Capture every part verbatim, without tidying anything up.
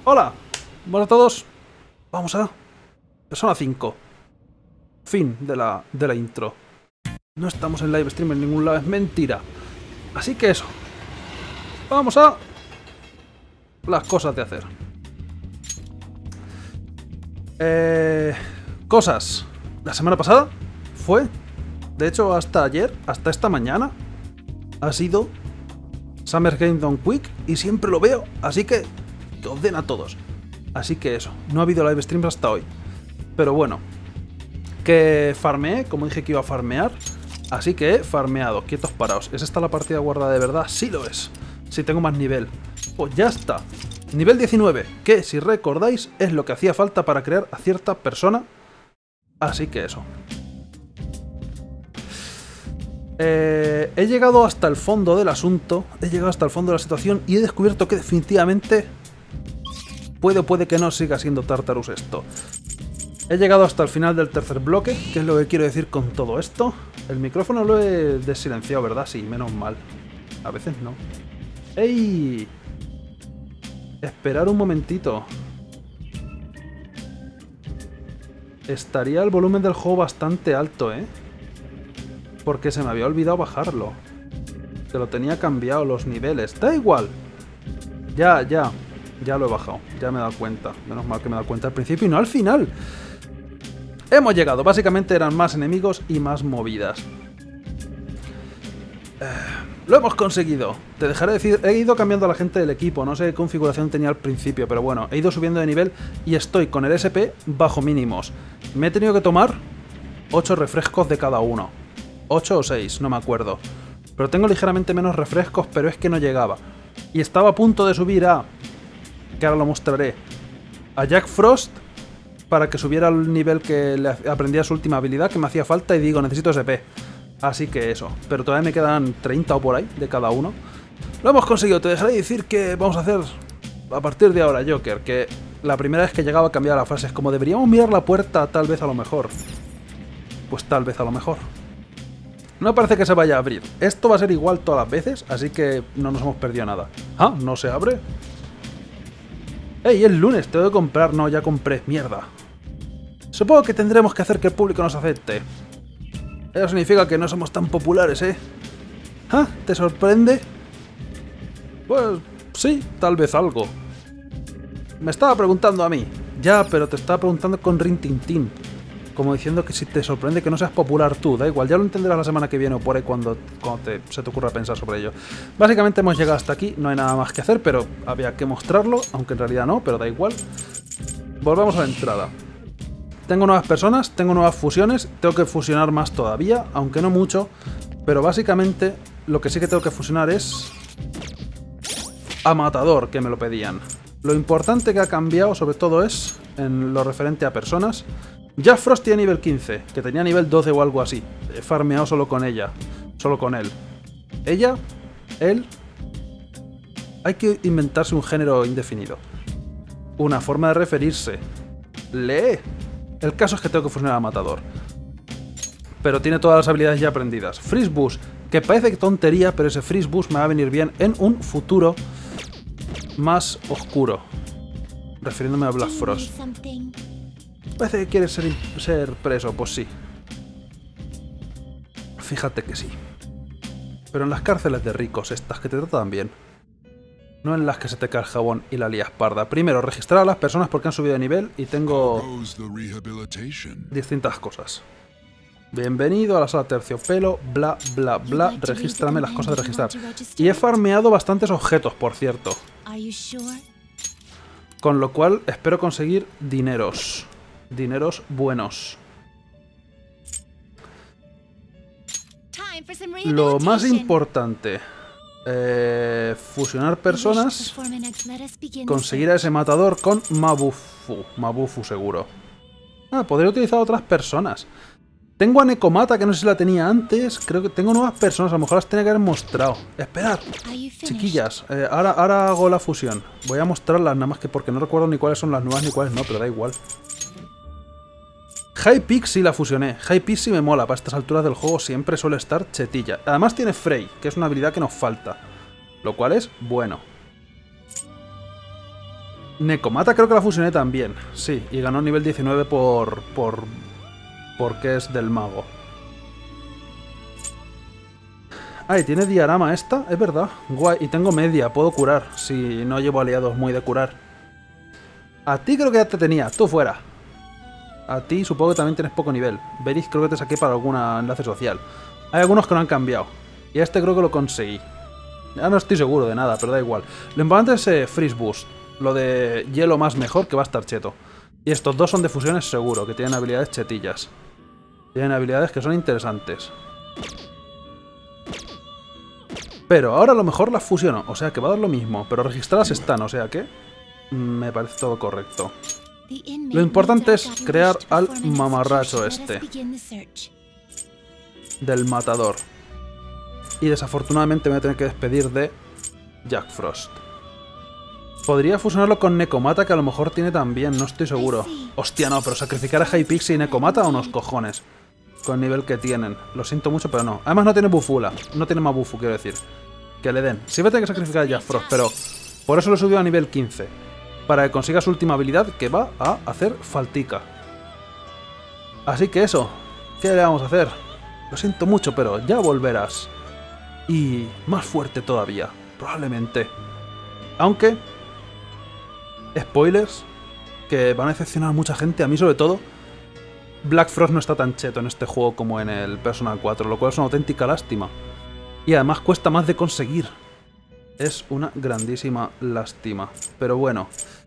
Hola, buenas a todos. Vamos a Persona cinco. Fin de la, de la intro. No estamos en live stream en ningún lado, es mentira. Así que eso. Vamos a las cosas de hacer. Eh, cosas. La semana pasada fue, de hecho hasta ayer, hasta esta mañana, ha sido Summer Game Done Quick y siempre lo veo, así que que os den a todos. Así que eso, no ha habido live streams hasta hoy. Pero bueno, que farmeé, como dije que iba a farmear, así que he farmeado, quietos paraos. ¿Es esta la partida guardada de verdad? Sí lo es. Si tengo más nivel. Pues ya está. Nivel diecinueve, que si recordáis es lo que hacía falta para crear a cierta persona. Así que eso. Eh, he llegado hasta el fondo del asunto, he llegado hasta el fondo de la situación y he descubierto que definitivamente puede o puede que no siga siendo Tartarus esto. He llegado hasta el final del tercer bloque, que es lo que quiero decir con todo esto. El micrófono lo he desilenciado, ¿verdad? Sí, menos mal. A veces no. ¡Ey! Esperar un momentito. Estaría el volumen del juego bastante alto, ¿eh? Porque se me había olvidado bajarlo. Que lo tenía cambiado los niveles. Da igual. Ya, ya. Ya lo he bajado. Ya me he dado cuenta. Menos mal que me he dado cuenta al principio y no al final. Hemos llegado. Básicamente eran más enemigos y más movidas. Eh, lo hemos conseguido. Te dejaré decir... He ido cambiando a la gente del equipo. No sé qué configuración tenía al principio. Pero bueno, he ido subiendo de nivel y estoy con el S P bajo mínimos. Me he tenido que tomar ocho refrescos de cada uno. ocho o seis, no me acuerdo. Pero tengo ligeramente menos refrescos, pero es que no llegaba. Y estaba a punto de subir a... que ahora lo mostraré. A Jack Frost para que subiera al nivel que le aprendía su última habilidad, que me hacía falta, y digo, necesito S P. Así que eso. Pero todavía me quedan treinta o por ahí de cada uno. Lo hemos conseguido. Te dejaré decir que vamos a hacer a partir de ahora, Joker, que la primera vez que llegaba a cambiar la frase es como deberíamos mirar la puerta, tal vez a lo mejor. Pues tal vez a lo mejor. No parece que se vaya a abrir. Esto va a ser igual todas las veces, así que no nos hemos perdido nada. Ah, ¿no se abre? ¡Ey, es lunes! Tengo que comprar. No, ya compré. Mierda. Supongo que tendremos que hacer que el público nos acepte. Eso significa que no somos tan populares, ¿eh? ¿Ah? ¿Te sorprende? Pues sí, tal vez algo. Me estaba preguntando a mí. Ya, pero te estaba preguntando con Rin Tin Tin. Como diciendo que si te sorprende que no seas popular tú, da igual, ya lo entenderás la semana que viene o por ahí cuando, cuando te, se te ocurra pensar sobre ello. Básicamente hemos llegado hasta aquí, no hay nada más que hacer, pero había que mostrarlo, aunque en realidad no, pero da igual. Volvamos a la entrada. Tengo nuevas personas, tengo nuevas fusiones, tengo que fusionar más todavía, aunque no mucho, pero básicamente lo que sí que tengo que fusionar es a Matador, que me lo pedían. Lo importante que ha cambiado sobre todo es en lo referente a personas. Ya Frost tiene nivel quince, que tenía nivel doce o algo así. He farmeado solo con ella, solo con él. Ella, él... Hay que inventarse un género indefinido. Una forma de referirse. Lee. El caso es que tengo que fusionar a Matador. Pero tiene todas las habilidades ya aprendidas. Freeze Boost, que parece que tontería, pero ese Freeze Boost me va a venir bien en un futuro más oscuro. Refiriéndome a Black Frost. Parece que quieres ser, ser preso, pues sí. Fíjate que sí. Pero en las cárceles de ricos, estas que te tratan bien. No en las que se te cae el jabón y la lías parda. Primero, registrar a las personas porque han subido de nivel y tengo distintas cosas. Bienvenido a la sala terciopelo, bla, bla, bla. Regístrame las cosas de registrar. Y he farmeado bastantes objetos, por cierto. Con lo cual, espero conseguir dineros. Dineros buenos. Lo más importante. Eh, fusionar personas. Conseguir a ese matador con Mabufu. Mabufu seguro. Ah, podría utilizar a otras personas. Tengo a Nekomata, que no sé si la tenía antes. Creo que tengo nuevas personas. A lo mejor las tenía que haber mostrado. Esperad, chiquillas. Eh, ahora, ahora hago la fusión. Voy a mostrarlas nada más que porque no recuerdo ni cuáles son las nuevas ni cuáles no, pero da igual. Hypixie sí la fusioné. Hypixie sí me mola. Para estas alturas del juego siempre suele estar chetilla. Además tiene Frey, que es una habilidad que nos falta. Lo cual es bueno. Nekomata creo que la fusioné también. Sí, y ganó nivel diecinueve por... por... porque es del mago. Ay, tiene diarama esta, es verdad. Guay, y tengo media, puedo curar. Si no llevo aliados muy de curar. A ti creo que ya te tenía, tú fuera. A ti supongo que también tienes poco nivel. Beris creo que te saqué para algún enlace social. Hay algunos que no han cambiado. Y a este creo que lo conseguí. Ya no estoy seguro de nada, pero da igual. Lo importante es eh, Freeze Boost. Lo de hielo más mejor, que va a estar cheto. Y estos dos son de fusiones seguro, que tienen habilidades chetillas. Tienen habilidades que son interesantes. Pero ahora a lo mejor las fusiono, o sea que va a dar lo mismo. Pero registradas están, o sea que... me parece todo correcto. Lo importante es crear al mamarracho este. Del matador. Y desafortunadamente me voy a tener que despedir de Jack Frost. Podría fusionarlo con Nekomata, que a lo mejor tiene también, no estoy seguro. Hostia, no, pero sacrificar a Hypixie y Nekomata a unos cojones. Con el nivel que tienen. Lo siento mucho, pero no. Además no tiene bufula. No tiene más bufu, quiero decir. Que le den. Sí voy a tener que sacrificar a Jack Frost, pero... por eso lo he subido a nivel quince. Para que consiga su última habilidad, que va a hacer faltica. Así que eso. ¿Qué le vamos a hacer? Lo siento mucho, pero ya volverás. Y más fuerte todavía. Probablemente. Aunque... spoilers. Que van a decepcionar a mucha gente. A mí sobre todo. Black Frost no está tan cheto en este juego como en el Persona cuatro. Lo cual es una auténtica lástima. Y además cuesta más de conseguir. Es una grandísima lástima. Pero bueno.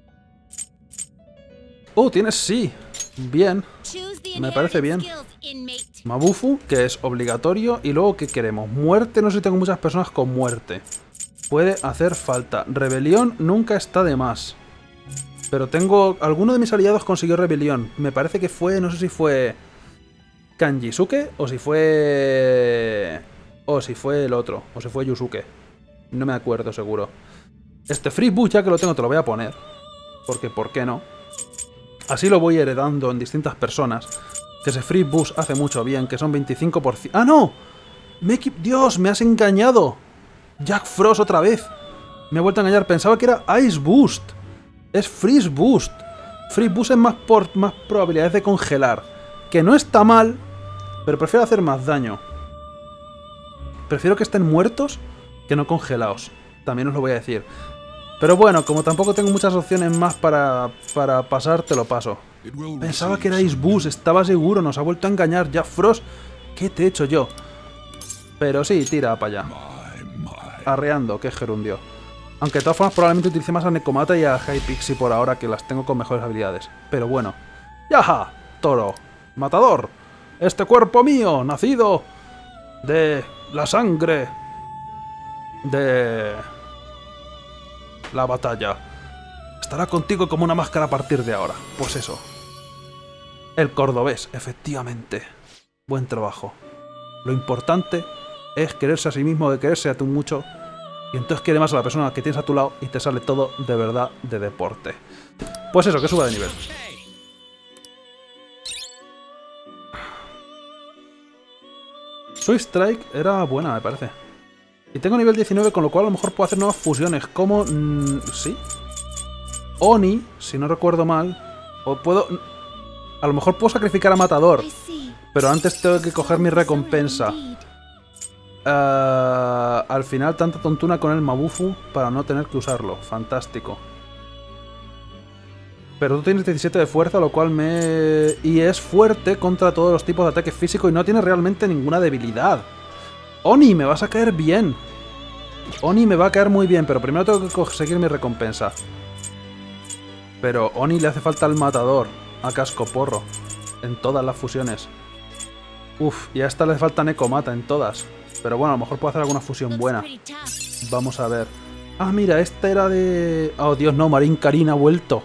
Oh, tienes sí. Bien. Me parece bien. Mabufu, que es obligatorio. Y luego, ¿qué queremos? Muerte, no sé si tengo muchas personas con muerte. Puede hacer falta. Rebelión nunca está de más. Pero tengo... alguno de mis aliados consiguió rebelión. Me parece que fue... no sé si fue... Kanjisuke o si fue... o si fue el otro. O si fue Yusuke. No me acuerdo seguro. Este Free Boost, ya que lo tengo, te lo voy a poner. Porque, ¿por qué no? Así lo voy heredando en distintas personas. Que ese Free Boost hace mucho bien, que son veinticinco por ciento... ¡Ah, no! Me ¡Dios! ¡Me has engañado! Jack Frost otra vez. Me he vuelto a engañar. Pensaba que era Ice Boost. Es Freeze Boost. Freeze Boost es más, por, más probabilidades de congelar. Que no está mal, pero prefiero hacer más daño. Prefiero que estén muertos que no congelados. También os lo voy a decir. Pero bueno, como tampoco tengo muchas opciones más para, para pasar, te lo paso. Pensaba que era Ice Boost, estaba seguro, nos ha vuelto a engañar. Jack Frost, ¿qué te he hecho yo? Pero sí, tira para allá. Arreando, que es gerundio. Aunque de todas formas probablemente utilice más a Nekomata y a Hypixie por ahora, que las tengo con mejores habilidades. Pero bueno. ¡Yaja! Toro. Matador. Este cuerpo mío, nacido de la sangre de la batalla, estará contigo como una máscara a partir de ahora. Pues eso. El cordobés, efectivamente. Buen trabajo. Lo importante es quererse a sí mismo, de quererse a tú mucho. Y entonces quiere más a la persona que tienes a tu lado y te sale todo de verdad de deporte. Pues eso, que suba de nivel. Swift Strike era buena, me parece. Y tengo nivel diecinueve, con lo cual a lo mejor puedo hacer nuevas fusiones. Como... Mmm, ¿sí? Oni, si no recuerdo mal. O puedo... a lo mejor puedo sacrificar a Matador. Pero antes tengo que coger mi recompensa. Uh, al final tanta tontuna con el Mabufu para no tener que usarlo. Fantástico. Pero tú tienes diecisiete de fuerza, lo cual me... y es fuerte contra todos los tipos de ataque físico y no tiene realmente ninguna debilidad. Oni, me vas a caer bien. Oni me va a caer muy bien, pero primero tengo que conseguir mi recompensa. Pero Oni le hace falta al matador, a Cascoporro, en todas las fusiones. Uf, y a esta le hace falta Nekomata en todas. Pero bueno, a lo mejor puedo hacer alguna fusión buena. Vamos a ver. Ah, mira, esta era de... oh, Dios, no, Marín Karin ha vuelto.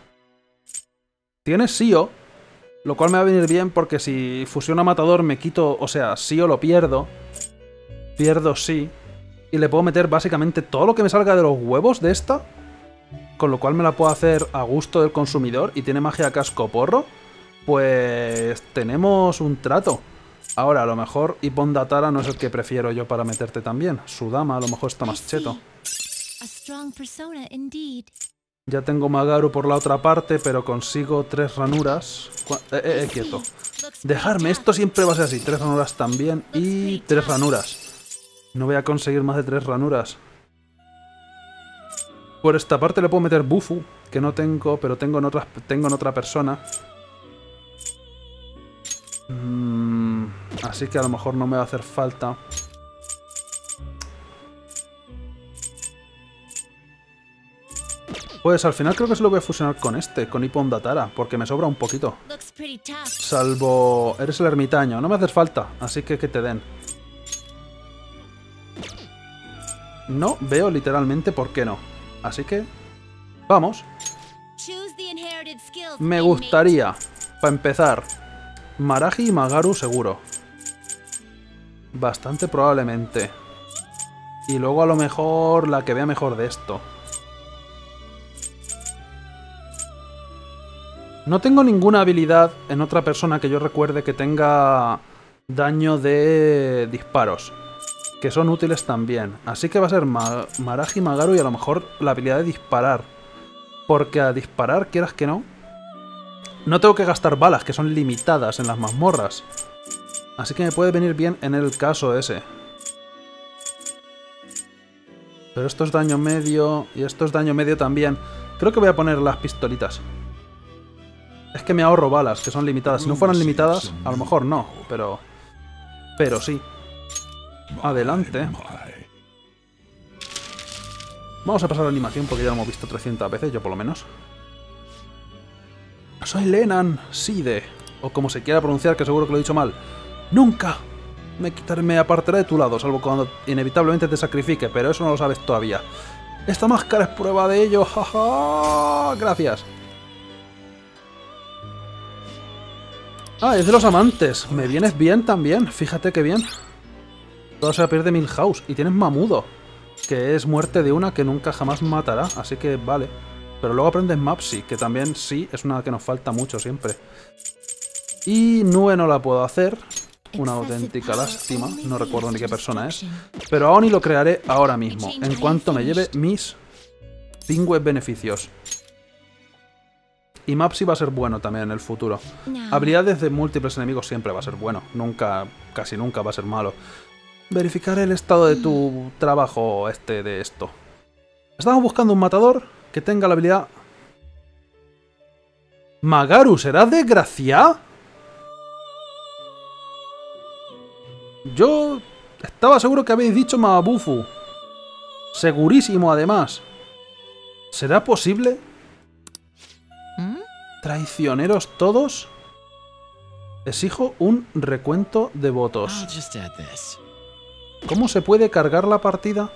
Tiene Sio, lo cual me va a venir bien porque si fusiona Matador me quito... o sea, Sio lo pierdo. Pierdo sí. Y le puedo meter básicamente todo lo que me salga de los huevos de esta. Con lo cual me la puedo hacer a gusto del consumidor. Y tiene magia Cascoporro. Pues... tenemos un trato. Ahora, a lo mejor Ippon Datara no es el que prefiero yo para meterte también. Sudama a lo mejor está más cheto. Ya tengo Magaru por la otra parte, pero consigo tres ranuras. Eh, eh, eh, quieto. Dejarme, esto siempre va a ser así. Tres ranuras también y tres ranuras. No voy a conseguir más de tres ranuras. Por esta parte le puedo meter Bufu, que no tengo, pero tengo en, otras, tengo en otra persona. Mm, así que a lo mejor no me va a hacer falta. Pues al final creo que se lo voy a fusionar con este, con Ippon Datara, porque me sobra un poquito. Salvo... Eres el ermitaño, no me haces falta, así que que te den. No veo literalmente por qué no. Así que... vamos. Me gustaría, para empezar, Maragi y Magaru seguro. Bastante probablemente. Y luego a lo mejor la que vea mejor de esto. No tengo ninguna habilidad en otra persona que yo recuerde que tenga daño de disparos, que son útiles también. Así que va a ser Ma Maragi, Magaru y a lo mejor la habilidad de disparar. Porque a disparar, quieras que no, no tengo que gastar balas, que son limitadas en las mazmorras. Así que me puede venir bien en el caso ese. Pero esto es daño medio y esto es daño medio también. Creo que voy a poner las pistolitas. Es que me ahorro balas, que son limitadas. Si no fueran limitadas, a lo mejor no, pero... Pero sí. Adelante. Vamos a pasar la animación porque ya lo hemos visto trescientas veces, yo por lo menos. Soy Lenan Side, o como se quiera pronunciar, que seguro que lo he dicho mal. Nunca me quitaré, me apartaré de tu lado, salvo cuando inevitablemente te sacrifique, pero eso no lo sabes todavía. Esta máscara es prueba de ello, jaja. Gracias. Ah, es de los amantes. Me vienes bien también. Fíjate que bien. Todo se pierde Milhouse. Y tienes Mamudo, que es muerte de una que nunca jamás matará. Así que vale. Pero luego aprendes Mapsi, que también sí es una que nos falta mucho siempre. Y Nue no la puedo hacer. Una auténtica lástima. No recuerdo ni qué persona es. Pero a Oni lo crearé ahora mismo, en cuanto me lleve mis pingües beneficios. Y Mapsi va a ser bueno también en el futuro. Habilidades de múltiples enemigos siempre va a ser bueno. Nunca, casi nunca va a ser malo. Verificaré el estado de tu trabajo este de esto. Estamos buscando un matador que tenga la habilidad... Magaru, ¿será de Gracia? Yo estaba seguro que habéis dicho Mabufu. Segurísimo, además. ¿Será posible? ¿Traicioneros todos? Exijo un recuento de votos. ¿Cómo se puede cargar la partida?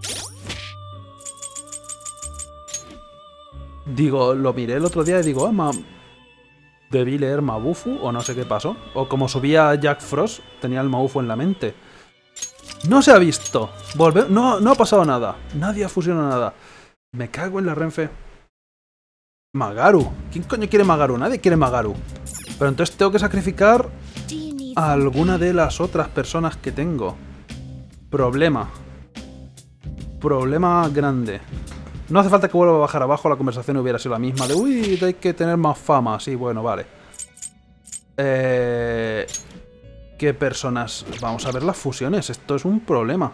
Digo, lo miré el otro día y digo, ah, ma... debí leer Mabufu o no sé qué pasó. O como subía Jack Frost, tenía el Mabufu en la mente. No se ha visto. Volve... No, no ha pasado nada. Nadie ha fusionado nada. Me cago en la Renfe. Magaru. ¿Quién coño quiere Magaru? Nadie quiere Magaru. Pero entonces tengo que sacrificar a alguna de las otras personas que tengo. Problema. Problema grande. No hace falta que vuelva a bajar abajo, la conversación hubiera sido la misma. De, uy, hay que tener más fama. Sí, bueno, vale. Eh... ¿Qué personas? Vamos a ver las fusiones. Esto es un problema.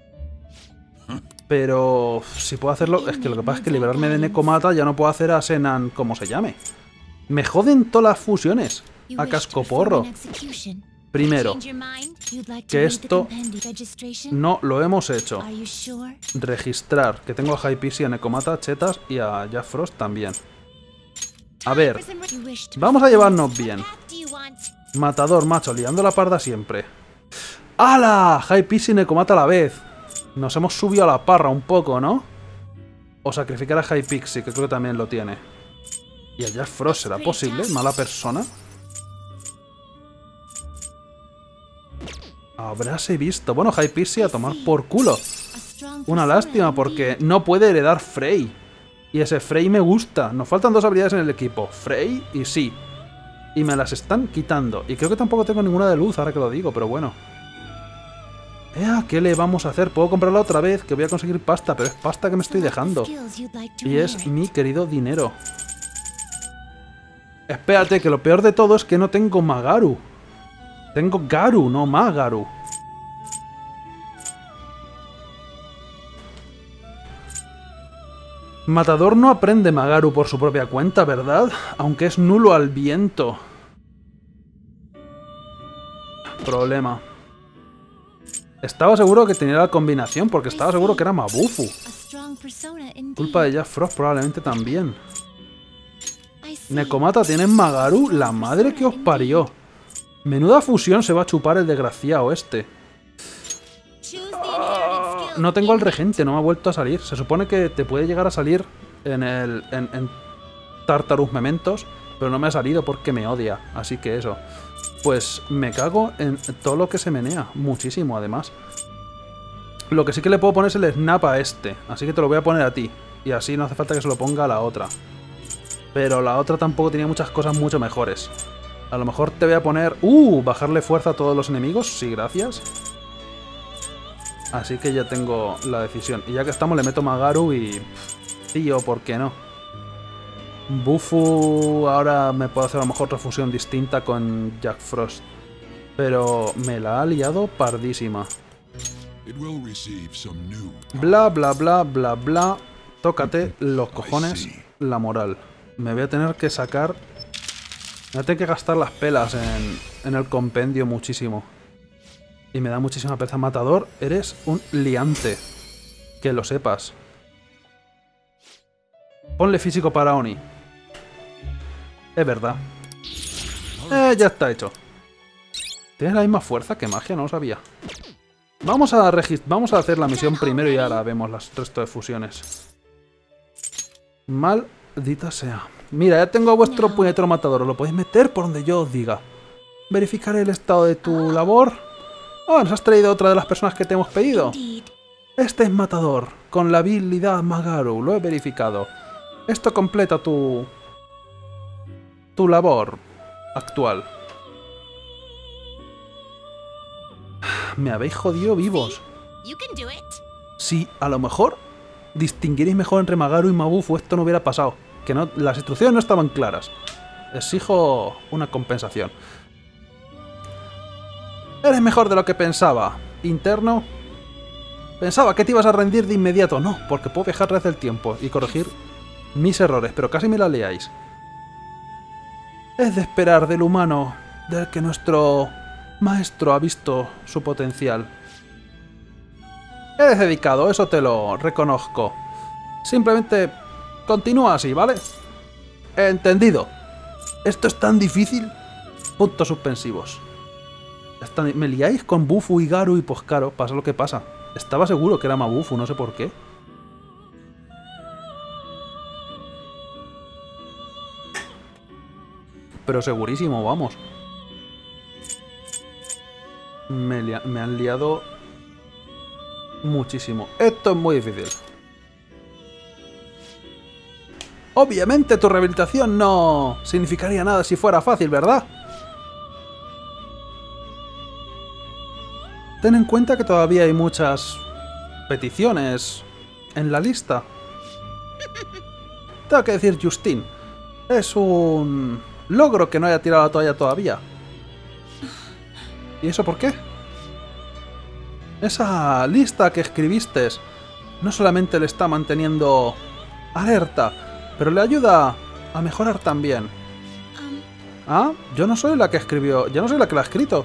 Pero si puedo hacerlo... Es que lo que pasa es que liberarme de Nekomata ya no puedo hacer a Senan como se llame. Me joden todas las fusiones. A cascoporro. Primero, que esto no lo hemos hecho. Registrar, que tengo a Hypixie, a Nekomata, Chetas y a Jack Frost también. A ver, vamos a llevarnos bien. Matador, macho, liando la parda siempre. ¡Hala! Hypixie y Nekomata a la vez. Nos hemos subido a la parra un poco, ¿no? O sacrificar a Hypixie, que creo que también lo tiene. ¿Y a Jack Frost será posible? ¿Mala persona? Habráse visto. Bueno, Hypixie a tomar por culo. Una lástima porque no puede heredar Frey. Y ese Frey me gusta. Nos faltan dos habilidades en el equipo. Frey y sí. Y me las están quitando. Y creo que tampoco tengo ninguna de luz ahora que lo digo, pero bueno. Eh, ¿qué le vamos a hacer? Puedo comprarla otra vez, que voy a conseguir pasta, pero es pasta que me estoy dejando. Y es mi querido dinero. Espérate, que lo peor de todo es que no tengo Magaru. Tengo Garu, no Magaru. Matador no aprende Magaru por su propia cuenta, ¿verdad? Aunque es nulo al viento. Problema. Estaba seguro que tenía la combinación, porque estaba seguro que era Mabufu. Culpa de Jack Frost probablemente también. Nekomata, ¿tienes Magaru? La madre que os parió. Menuda fusión se va a chupar el desgraciado este. Ah, no tengo al regente, no me ha vuelto a salir. Se supone que te puede llegar a salir en el en, en Tartarus Mementos, pero no me ha salido porque me odia. Así que eso. Pues me cago en todo lo que se menea. Muchísimo, además. Lo que sí que le puedo poner es el snap a este. Así que te lo voy a poner a ti. Y así no hace falta que se lo ponga a la otra. Pero la otra tampoco tenía muchas cosas mucho mejores. A lo mejor te voy a poner... ¡Uh! Bajarle fuerza a todos los enemigos. Sí, gracias. Así que ya tengo la decisión. Y ya que estamos, le meto Magaru y... Tío, ¿por qué no? Bufu... Ahora me puedo hacer a lo mejor otra fusión distinta con Jack Frost. Pero me la ha liado pardísima. Bla, bla, bla, bla, bla. Tócate los cojones la moral. Me voy a tener que sacar... Me voy a tener que gastar las pelas en, en el compendio muchísimo. Y me da muchísima pereza. Matador, eres un liante. Que lo sepas. Ponle físico para Oni. Es verdad. Eh, ya está hecho. ¿Tienes la misma fuerza que magia? No lo sabía. Vamos a, vamos a hacer la misión primero y ahora vemos el resto de fusiones. Maldita sea. Mira, ya tengo a vuestro puñetero matador. Os lo podéis meter por donde yo os diga. Verificaré el estado de tu labor. Oh, nos has traído otra de las personas que te hemos pedido. Este es matador, con la habilidad Magaru. Lo he verificado. Esto completa tu... tu labor actual. Me habéis jodido vivos. Si a lo mejor distinguiréis mejor entre Magaru y Mabufu, esto no hubiera pasado. Que no, las instrucciones no estaban claras. Exijo una compensación. Eres mejor de lo que pensaba. Interno. Pensaba que te ibas a rendir de inmediato. No, porque puedo viajar desde el tiempo y corregir mis errores, pero casi me la leáis. Es de esperar del humano, del que nuestro maestro ha visto su potencial. Eres dedicado, eso te lo reconozco. Simplemente continúa así, ¿vale? Entendido. ¿Esto es tan difícil? Puntos suspensivos. Me liáis con Bufu y Garu y pues claro, pasa lo que pasa. Estaba seguro que era Mabufu, no sé por qué. Pero segurísimo, vamos. Me, me han liado muchísimo. Esto es muy difícil. Obviamente tu rehabilitación no significaría nada si fuera fácil, ¿verdad? Ten en cuenta que todavía hay muchas peticiones en la lista. Tengo que decir, Justin, es un logro que no haya tirado la toalla todavía. ¿Y eso por qué? Esa lista que escribiste no solamente le está manteniendo alerta, pero le ayuda a mejorar también. Ah, yo no soy la que escribió, yo no soy la que la ha escrito.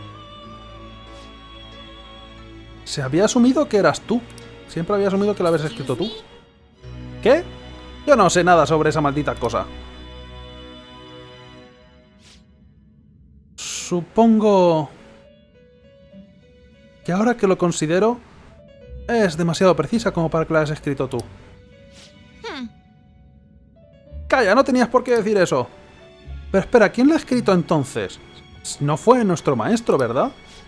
Se había asumido que eras tú. Siempre había asumido que la habías escrito tú. ¿Qué? Yo no sé nada sobre esa maldita cosa. Supongo que ahora que lo considero, es demasiado precisa como para que la hayas escrito tú. Hmm. Calla, no tenías por qué decir eso. Pero espera, ¿quién la ha escrito entonces? No fue nuestro maestro, ¿verdad?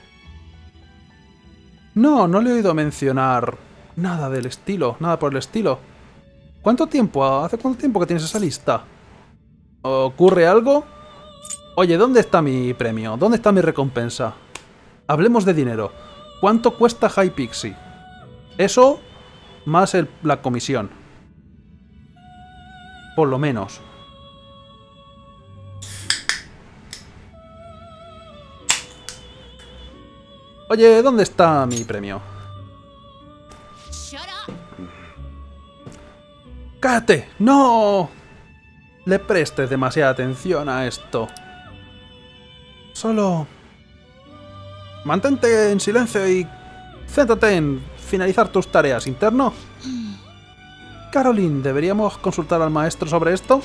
No, no le he oído mencionar nada del estilo, nada por el estilo. ¿Cuánto tiempo? ¿Hace cuánto tiempo que tienes esa lista? ¿Ocurre algo? Oye, ¿dónde está mi premio? ¿Dónde está mi recompensa? Hablemos de dinero. ¿Cuánto cuesta Hypixie? Eso más el, la comisión. Por lo menos. Oye, ¿dónde está mi premio? ¡Cállate! ¡No! Le prestes demasiada atención a esto. Solo... mantente en silencio y céntrate en finalizar tus tareas, interno. Caroline, ¿deberíamos consultar al maestro sobre esto?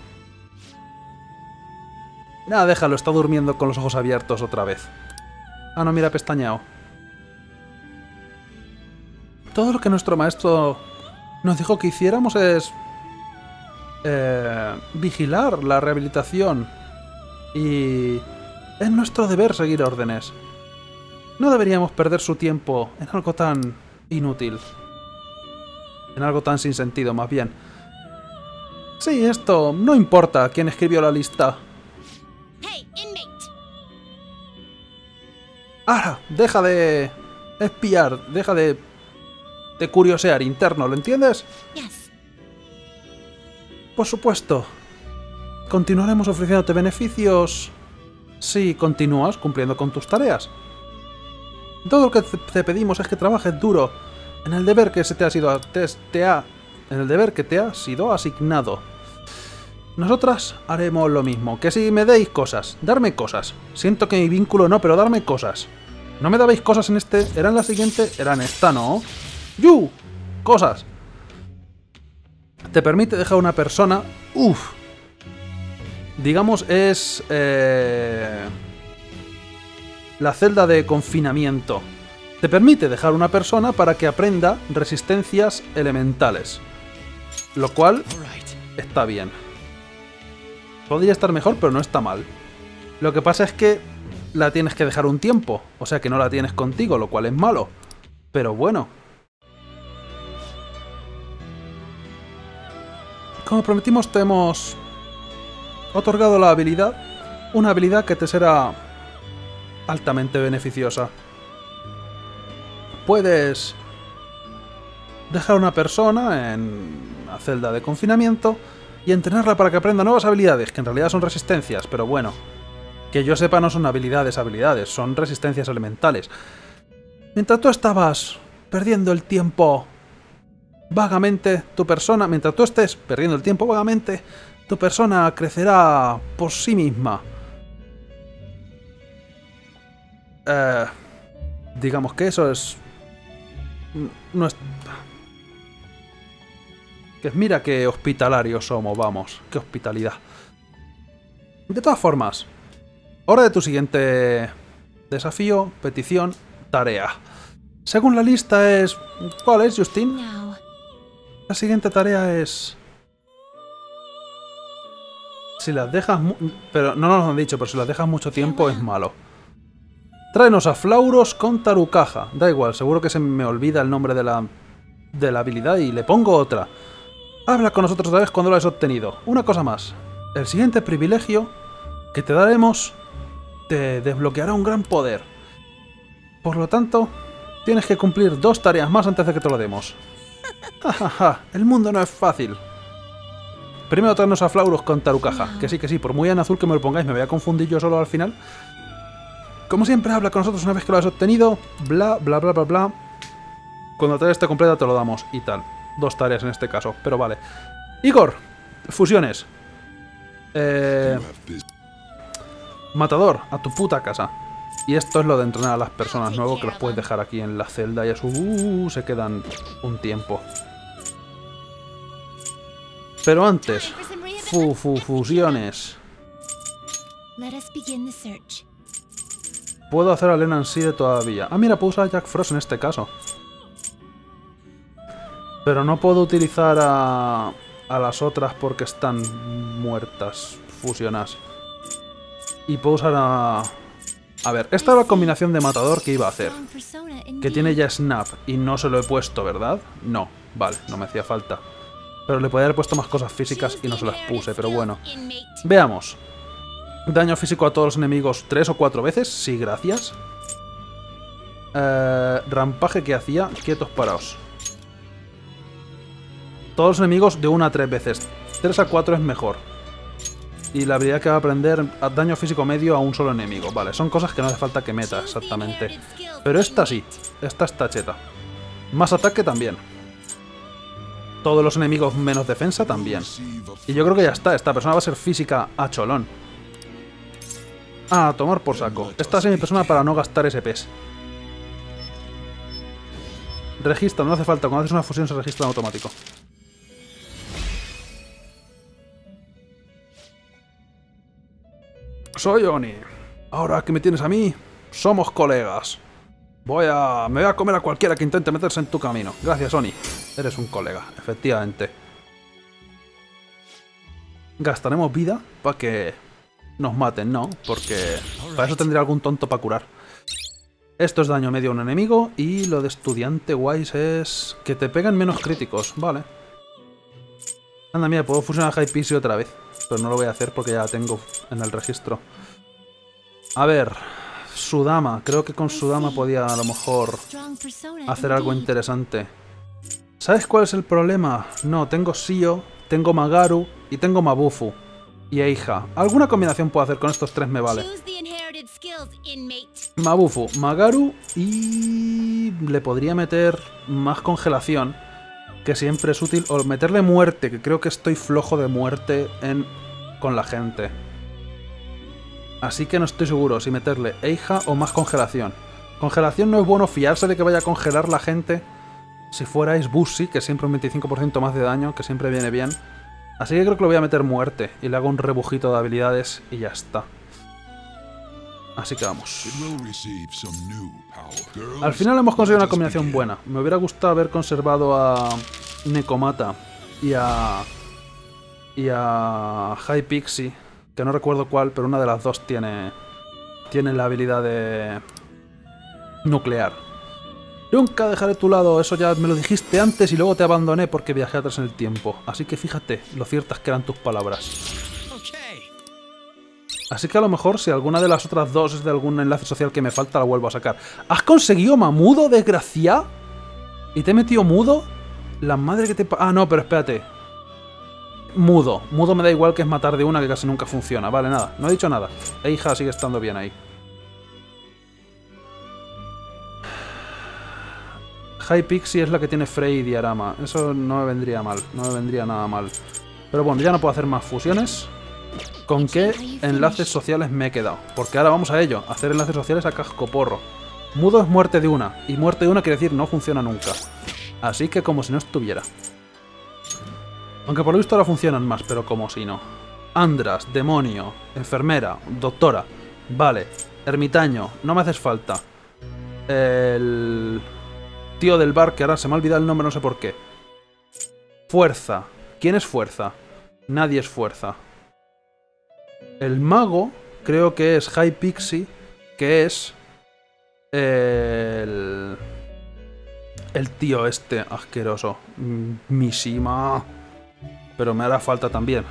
Nada, déjalo, está durmiendo con los ojos abiertos otra vez. Ah, no, mira, pestañeado. Todo lo que nuestro maestro nos dijo que hiciéramos es... Eh, vigilar la rehabilitación. Y... es nuestro deber seguir órdenes. No deberíamos perder su tiempo en algo tan inútil. En algo tan sin sentido, más bien. Sí, esto... no importa quién escribió la lista. ¡Ahora! Deja de... espiar, deja de... de curiosear, interno, ¿lo entiendes? Yes. Por supuesto. Continuaremos ofreciéndote beneficios si continúas cumpliendo con tus tareas. Todo lo que te pedimos es que trabajes duro en el deber que se te ha sido te, te ha en el deber que te ha sido asignado. Nosotras haremos lo mismo, que si me deis cosas, darme cosas. Siento que mi vínculo no, pero darme cosas. ¿No me dabais cosas en este? ¿Era en la siguiente? Era en esta, ¿no? ¡Yu! Cosas. Te permite dejar a una persona... Uf. Digamos, es... Eh, la celda de confinamiento. Te permite dejar a una persona para que aprenda resistencias elementales. Lo cual está bien. Podría estar mejor, pero no está mal. Lo que pasa es que la tienes que dejar un tiempo. O sea que no la tienes contigo, lo cual es malo. Pero bueno. Como prometimos, te hemos otorgado la habilidad. Una habilidad que te será altamente beneficiosa. Puedes dejar a una persona en una celda de confinamiento y entrenarla para que aprenda nuevas habilidades, que en realidad son resistencias, pero bueno. Que yo sepa, no son habilidades, habilidades, son resistencias elementales. Mientras tú estabas perdiendo el tiempo vagamente, tu persona... Mientras tú estés perdiendo el tiempo vagamente, tu persona crecerá por sí misma. Eh, digamos que eso es... No es... Que mira qué hospitalarios somos, vamos. Qué hospitalidad. De todas formas, hora de tu siguiente desafío, petición, tarea. Según la lista es... ¿Cuál es, Justin? No. La siguiente tarea es... Si las dejas... Mu pero no nos lo han dicho, pero si las dejas mucho tiempo es malo. Tráenos a Flauros con Tarucaja. Da igual, seguro que se me olvida el nombre de la, de la habilidad y le pongo otra. Habla con nosotros otra vez cuando lo hayas obtenido. Una cosa más. El siguiente privilegio que te daremos te desbloqueará un gran poder. Por lo tanto, tienes que cumplir dos tareas más antes de que te lo demos. Jajaja, el mundo no es fácil. Primero traernos a Flauros con Tarucaja. Que sí, que sí, por muy en azul que me lo pongáis, me voy a confundir yo solo al final. Como siempre, habla con nosotros una vez que lo has obtenido. Bla, bla, bla, bla, bla. Cuando la tarea esté completa te lo damos y tal. Dos tareas en este caso, pero vale. Igor, fusiones. Eh, matador, a tu puta casa. Y esto es lo de entrenar a las personas nuevas, que los puedes dejar aquí en la celda y a su... Uh, se quedan un tiempo. Pero antes... Fu, fu, fusiones. Puedo hacer a Lennon Seed todavía. Ah, mira, puedo usar a Jack Frost en este caso. Pero no puedo utilizar a, a las otras porque están muertas, fusionadas. Y puedo usar a... A ver, esta es la combinación de matador que iba a hacer. Que tiene ya Snap y no se lo he puesto, ¿verdad? No, vale, no me hacía falta. Pero le podía haber puesto más cosas físicas y no se las puse, pero bueno. Veamos. Daño físico a todos los enemigos tres o cuatro veces, sí, gracias. Eh, rampaje que hacía, quietos paraos. Todos los enemigos de una a tres veces. tres a cuatro es mejor. Y la habilidad que va a aprender, daño físico medio a un solo enemigo. Vale, son cosas que no hace falta que meta exactamente. Pero esta sí, esta está cheta. Más ataque también. Todos los enemigos menos defensa también. Y yo creo que ya está, esta persona va a ser física a cholón. Ah, a tomar por saco. Esta es mi persona para no gastar ese P E S. Registra, no hace falta, cuando haces una fusión se registra en automático. Soy Oni. Ahora que me tienes a mí, somos colegas. Voy a... me voy a comer a cualquiera que intente meterse en tu camino. Gracias, Oni. Eres un colega, efectivamente. Gastaremos vida para que nos maten, ¿no? Porque para eso tendría algún tonto para curar. Esto es daño medio a un enemigo y lo de estudiante wise es que te pegan menos críticos. Vale. Anda, mira, puedo fusionar a Hypixie otra vez. Pero no lo voy a hacer porque ya la tengo en el registro. A ver, Sudama. Creo que con Sudama podía a lo mejor hacer algo interesante. ¿Sabes cuál es el problema? No, tengo Sio, tengo Magaru y tengo Mabufu. Y Eija. Alguna combinación puedo hacer con estos tres, me vale. Mabufu, Magaru y... le podría meter más congelación, que siempre es útil, o meterle muerte, que creo que estoy flojo de muerte en... con la gente. Así que no estoy seguro si meterle Eija o más congelación. Congelación no es bueno fiarse de que vaya a congelar la gente. Si fuerais Bussi, que siempre un veinticinco por ciento más de daño, que siempre viene bien. Así que creo que le voy a meter muerte y le hago un rebujito de habilidades y ya está. Así que vamos. Al final hemos conseguido una combinación buena. Me hubiera gustado haber conservado a Nekomata y a... y a Hypixie, que no recuerdo cuál, pero una de las dos tiene... tiene la habilidad de... nuclear. Nunca dejaré tu lado, eso ya me lo dijiste antes y luego te abandoné porque viajé atrás en el tiempo. Así que fíjate lo ciertas que eran tus palabras. Así que a lo mejor si alguna de las otras dos es de algún enlace social que me falta, la vuelvo a sacar. ¿Has conseguido Mamudo, desgraciado? ¿Y te he metido mudo? La madre que te... ah, no, pero espérate. Mudo. Mudo me da igual, que es matar de una que casi nunca funciona. Vale, nada. No he dicho nada. Eija sigue estando bien ahí. Hypixie es la que tiene Frey y Diarama. Eso no me vendría mal. No me vendría nada mal. Pero bueno, ya no puedo hacer más fusiones. ¿Con qué enlaces sociales me he quedado? Porque ahora vamos a ello. Hacer enlaces sociales a cascoporro. Mudo es muerte de una. Y muerte de una quiere decir no funciona nunca. Así que como si no estuviera. Aunque por lo visto ahora funcionan más, pero como si no. Andras, demonio, enfermera, doctora. Vale. Ermitaño, no me haces falta. El... tío del bar, que ahora se me ha olvidado el nombre, no sé por qué. Fuerza. ¿Quién es Fuerza? Nadie es Fuerza. El mago, creo que es Hypixie, que es... El... el tío este asqueroso. Mishima. Pero me hará falta también.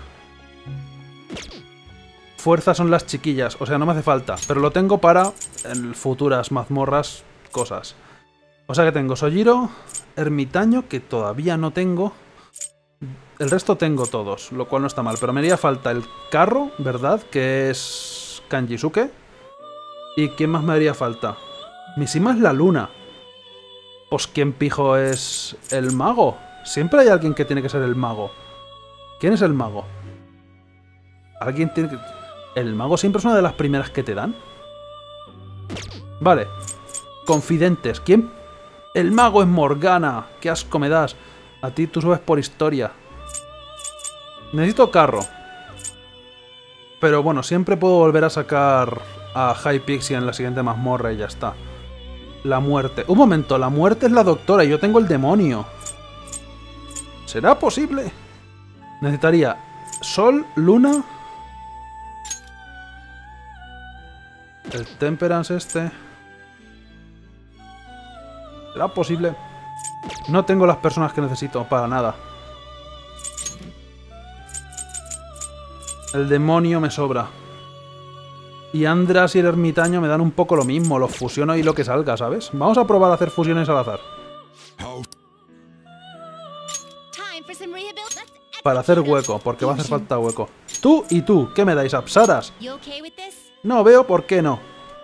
Fuerza son las chiquillas, o sea, no me hace falta. Pero lo tengo para en futuras mazmorras, cosas. O sea que tengo Sojiro, Ermitaño, que todavía no tengo. El resto tengo todos, lo cual no está mal. Pero me haría falta el carro, ¿verdad? Que es Kanjisuke. ¿Y quién más me haría falta? Mishima es la luna. Pues ¿quién pijo es el mago? Siempre hay alguien que tiene que ser el mago. ¿Quién es el mago? Alguien tiene que... ¿El mago siempre es una de las primeras que te dan? Vale. Confidentes. ¿Quién? El mago es Morgana. ¡Qué asco me das! A ti tú subes por historia. Necesito carro. Pero bueno, siempre puedo volver a sacar a Hypixie en la siguiente mazmorra y ya está. La muerte. Un momento, la muerte es la doctora y yo tengo el demonio. ¿Será posible? Necesitaría Sol, Luna... el Temperance este... ¿será posible? No tengo las personas que necesito, para nada. El demonio me sobra. Y Andras y el ermitaño me dan un poco lo mismo. Los fusiono y lo que salga, ¿sabes? Vamos a probar a hacer fusiones al azar. Para hacer hueco, porque va a hacer falta hueco. Tú y tú, ¿qué me dais? ¿Apsaras? No veo por qué no.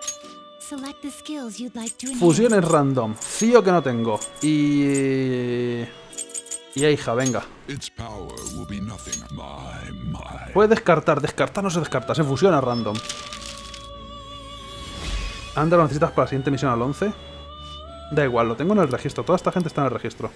Fusiones random. Fío que no tengo. Y... Y hija, venga. Puedes descartar. Descartar no se descarta. Se fusiona random. Anda, lo necesitas para la siguiente misión al once. Da igual, lo tengo en el registro. Toda esta gente está en el registro.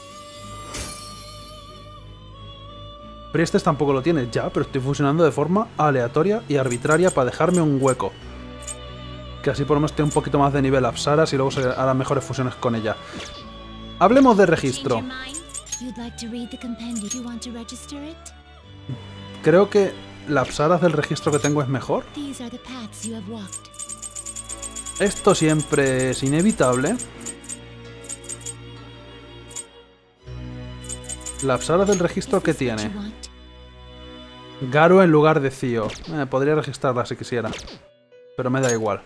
Priestes tampoco lo tiene ya, pero estoy fusionando de forma aleatoria y arbitraria para dejarme un hueco. Que así por lo menos tenga un poquito más de nivel Apsaras y luego se harán mejores fusiones con ella. Hablemos de registro. Creo que la Apsaras del registro que tengo es mejor. Esto siempre es inevitable. La Apsaras del registro que tiene. Garu en lugar de Cío. Eh, podría registrarla si quisiera. Pero me da igual.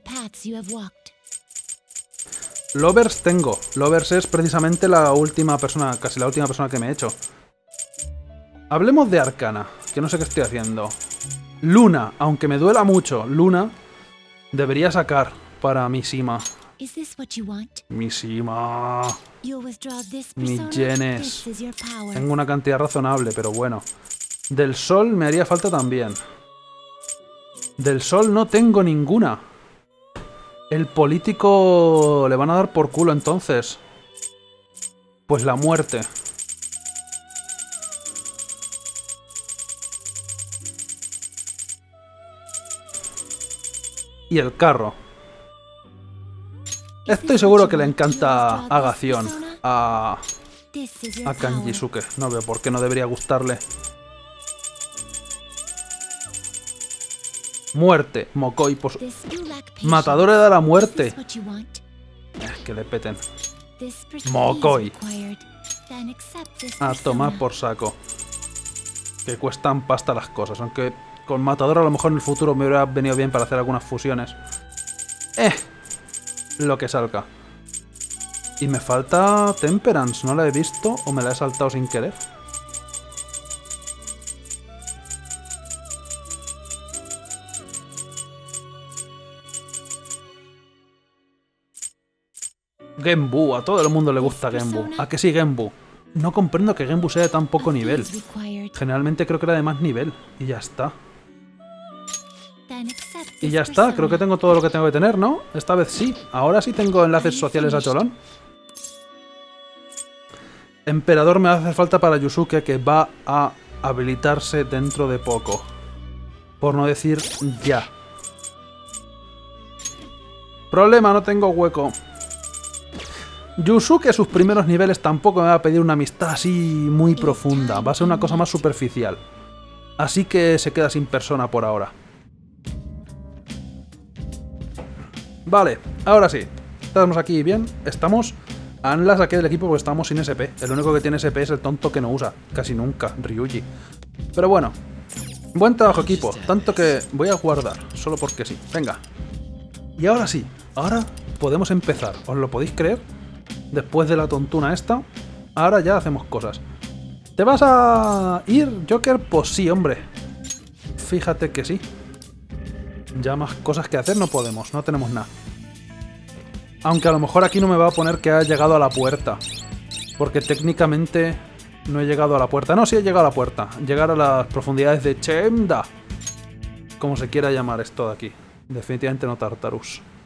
Lovers tengo. Lovers es precisamente la última persona, casi la última persona que me he hecho. Hablemos de Arcana, que no sé qué estoy haciendo. Luna, aunque me duela mucho, Luna debería sacar para mi Sima. Mi Sima. Mis yenes. Tengo una cantidad razonable, pero bueno. Del Sol me haría falta también. Del Sol no tengo ninguna. El político le van a dar por culo entonces. Pues la muerte. Y el carro. Estoy seguro que le encanta a Gación, a, a Kanjisuke. No veo por qué no debería gustarle. Muerte, Mokoi. Por... Matador le da la muerte. Eh, que le peten. Mokoi. A tomar por saco. Que cuestan pasta las cosas. Aunque con Matador a lo mejor en el futuro me hubiera venido bien para hacer algunas fusiones. Eh. Lo que salga. Y me falta Temperance. ¿No la he visto o me la he saltado sin querer? Genbu, a todo el mundo le gusta Genbu. ¿A que sí, Genbu? No comprendo que Genbu sea de tan poco nivel. Generalmente creo que era de más nivel. Y ya está. Y ya está, creo que tengo todo lo que tengo que tener, ¿no? Esta vez sí. Ahora sí tengo enlaces sociales a Cholón. Emperador me hace falta para Yusuke, que va a habilitarse dentro de poco. Por no decir ya. Problema, no tengo hueco. Yusuke, sus primeros niveles, tampoco me va a pedir una amistad así muy profunda. Va a ser una cosa más superficial. Así que se queda sin persona por ahora. Vale, ahora sí. Estamos aquí bien. Estamos... Han la saqué del equipo porque estamos sin S P. El único que tiene S P es el tonto que no usa. Casi nunca, Ryuji. Pero bueno. Buen trabajo, equipo. Tanto que voy a guardar. Solo porque sí. Venga. Y ahora sí. Ahora podemos empezar. ¿Os lo podéis creer? Después de la tontuna esta. Ahora ya hacemos cosas. ¿Te vas a ir, Joker? Pues sí, hombre. Fíjate que sí. Ya más cosas que hacer no podemos. No tenemos nada. Aunque a lo mejor aquí no me va a poner que ha llegado a la puerta. Porque técnicamente no he llegado a la puerta. No, sí he llegado a la puerta. Llegar a las profundidades de Chemda. Como se quiera llamar esto de aquí. Definitivamente no Tartarus.